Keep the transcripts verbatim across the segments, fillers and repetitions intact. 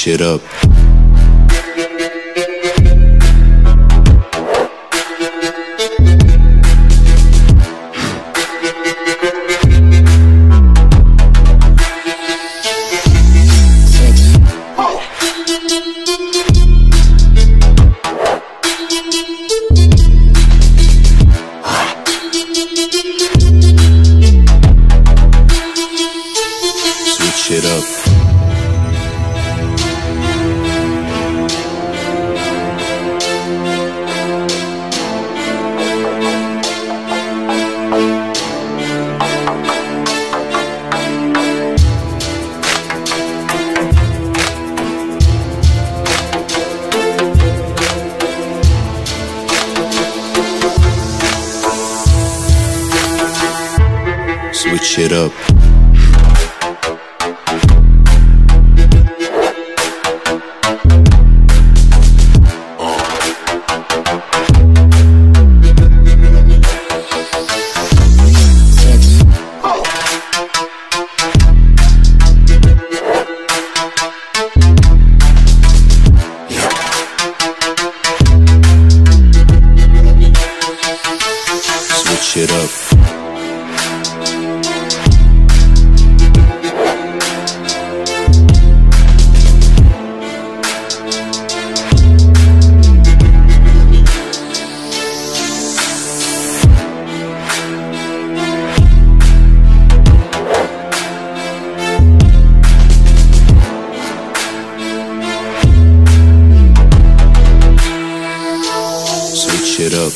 Switch it up. Switch it up. Switch it up. Switch it up. Switch it up.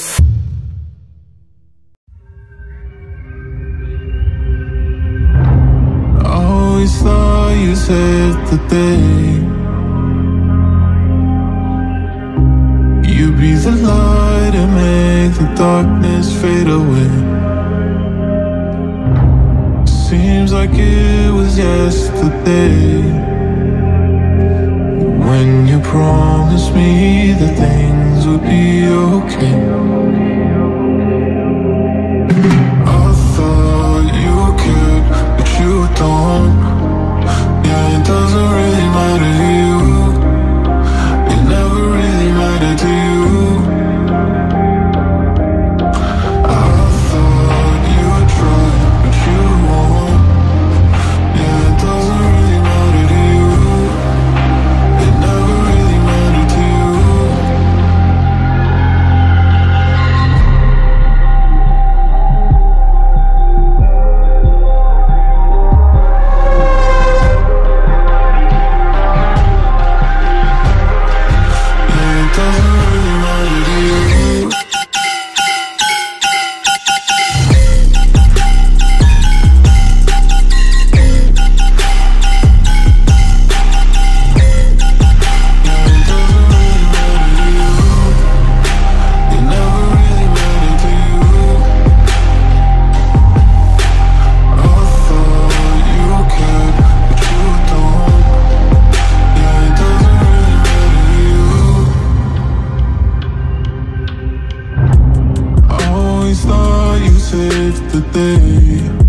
I always thought you saved the day. You'd be the light and make the darkness fade away. Seems like it was yesterday when you promised me that things would be okay. I thought you cared, but you don't. Yeah, it doesn't really matter to you. It never really mattered to you. I thought you would try, but you won't. Yeah, it doesn't really matter to you. It never really mattered to you. Thought you saved the day.